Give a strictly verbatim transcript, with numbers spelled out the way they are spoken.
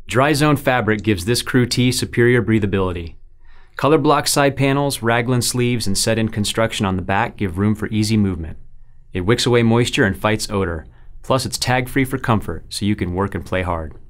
Dry zone fabric gives this crew tee superior breathability. Colorblock side panels, raglan sleeves, and set-in construction on the back give room for easy movement. It wicks away moisture and fights odor. Plus, it's tag-free for comfort, so you can work and play hard.